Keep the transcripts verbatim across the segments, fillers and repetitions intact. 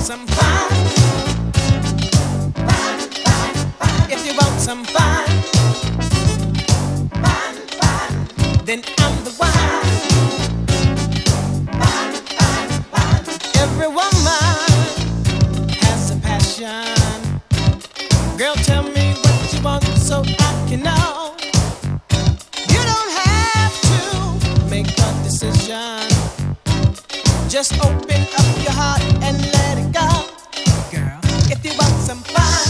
some fun, fun, fun, fun. If you want some fun, fun, fun, then I'm the one. Fun, fun, fun. Every woman has a passion. Girl, tell me what you want so I can know. You don't have to make a decision. Just open up your heart and let it go, girl. If you want some fun,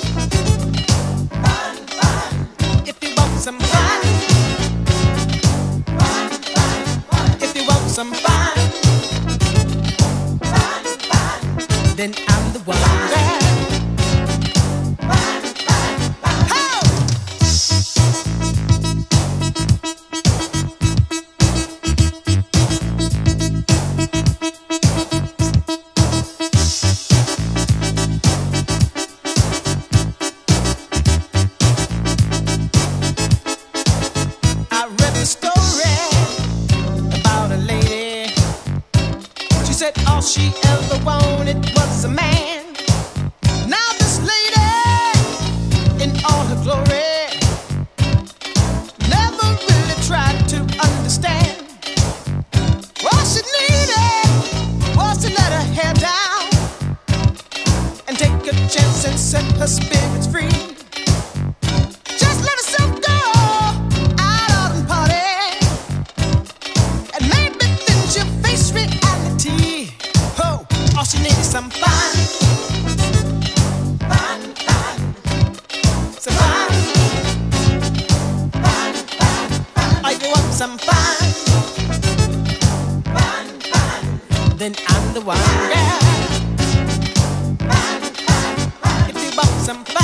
fun, fun. If you want some fun, fun, fun, fun. If you want some fun, fun, fun, then I'm the one, girl. Fun, fun, fun. Ho! All she ever wanted was a man. Now this lady, in all her glory, never really tried to understand. All she needed was to let her hair down and take a chance and set her spirits free. Just let herself go out and party, and maybe then she'll face reality. All she needs is some fun, fun, fun, some fun, fun, fun, fun. Oh, you want some fun, fun, fun, then I'm the one, yeah. Fun, fun, fun. If you want some fun.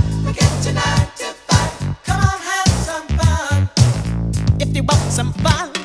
Some fun.